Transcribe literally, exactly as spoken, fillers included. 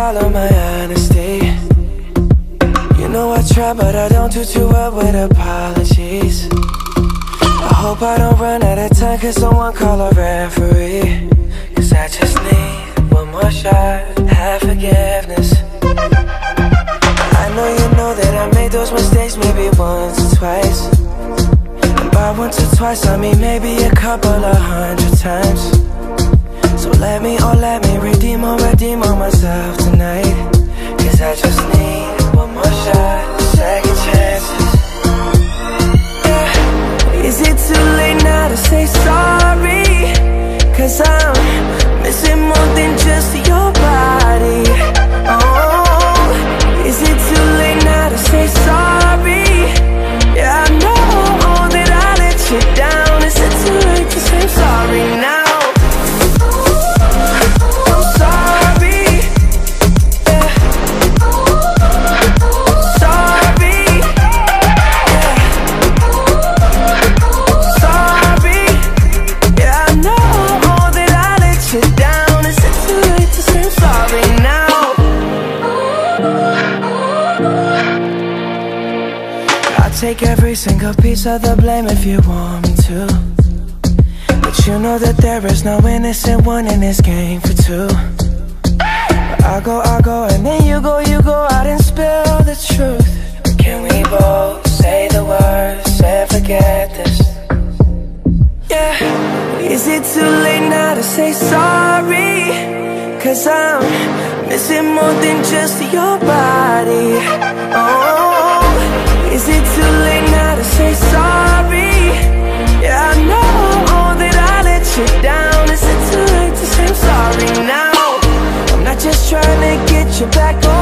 swallow my honesty. You know I try, but I don't do too well with apologies. I hope I don't run out of time, cause someone call a referee. Cause I just need one more shot, have forgiveness. I know you know that I made those mistakes maybe once or twice. And by once or twice I mean maybe a couple of hundred times. So let me, oh let me redeem or redeem on myself tonight. Cause I just need one more shot, second chances. Yeah. Is it too late now to say sorry? Cause I'm missing more than just your body. Oh, is it too late now to say sorry? Yeah, I know that I let you down. Is it too late to say sorry now? Take every single piece of the blame if you want me to. But you know that there is no innocent one in this game for two. But I go, I go, and then you go, you go out and spill the truth. But can we both say the words and forget this? Yeah. Is it too late now to say sorry? Cause I'm missing more than just your body. Oh, is it too late now to say sorry? Yeah, I know that I let you down. Is it too late to say I'm sorry now? I'm not just trying to get you back on